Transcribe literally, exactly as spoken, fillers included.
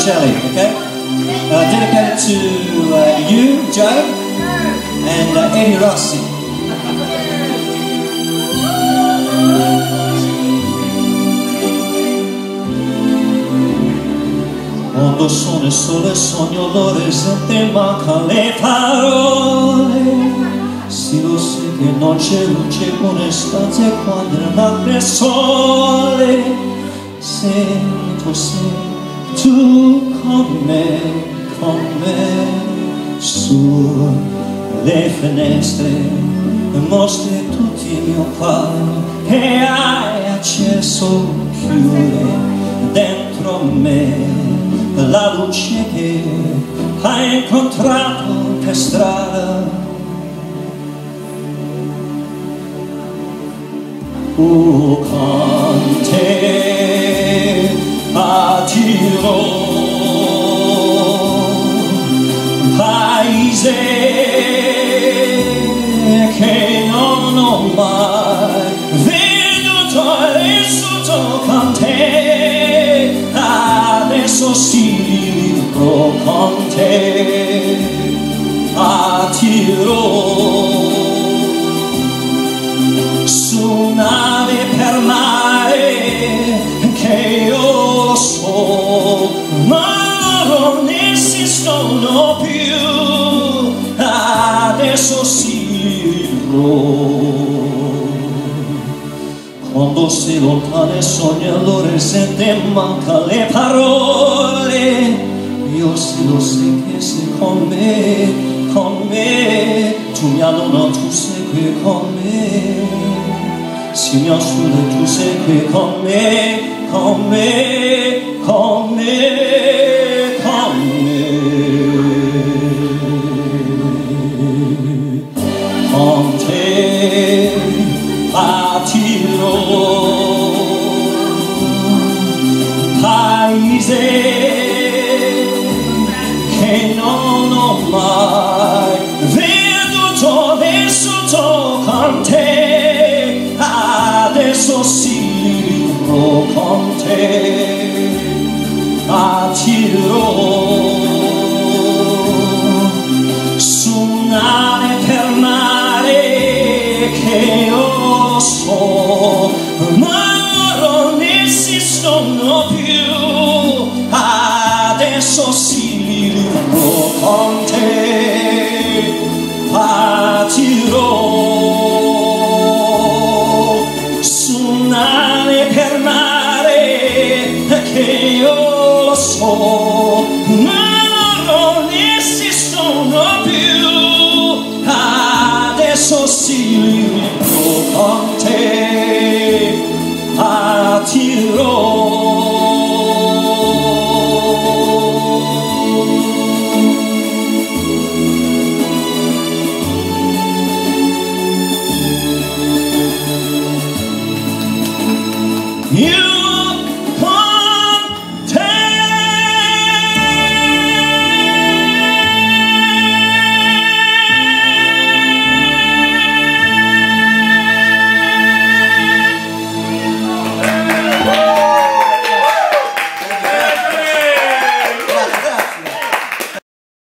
Shelley, okay? Uh, dedicated to uh, you, Joe, and uh, Eddie Rossi. Quando sono il sole sogno l'orizzonte, manca le parole. Sì, lo sai che non c'è luce con estate quando è notte sole. Sento se tu con me, con me, sulle finestre mostri tutti il mio quadro che hai acceso, chiude dentro me la luce che hai incontrato per strada. Oh, con te partirò, un paese che non ho mai veduto e vissuto con te. Adesso sì, vivrò con te, partirò su nave per mare che io so, ma non esistono più. Adesso sì vivrò. Quando sei lontana e sogni all'orizzonte manca le parole. Io sì lo sai che sei con me, con me. Tu mi allona, tu sei qui con me. Si mi asciuga, tu sei qui con me, con me, con me, con me. Con te partirò, paese che non ho mai veduto, vissuto con te. Adesso sì vivrò con te, partirò su nave per mare che io so, ma non esistono più. Adesso sì vivrò con te, partirò su nave per mare che io so, ma non esistono più. Adesso sì